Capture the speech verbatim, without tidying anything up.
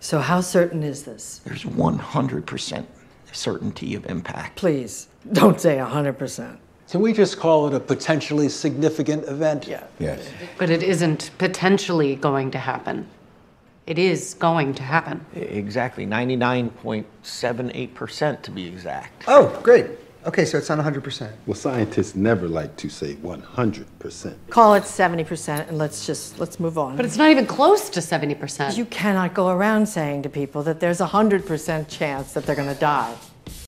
So how certain is this? There's one hundred percent certainty of impact. Please, don't say one hundred percent. Can we just call it a potentially significant event? Yeah. Yes. But it isn't potentially going to happen. It is going to happen. Exactly, ninety-nine point seven eight percent to be exact. Oh, great. Okay, so it's not one hundred percent. Well, scientists never like to say one hundred percent. Call it seventy percent and let's just, let's move on. But it's not even close to seventy percent. You cannot go around saying to people that there's a one hundred percent chance that they're going to die.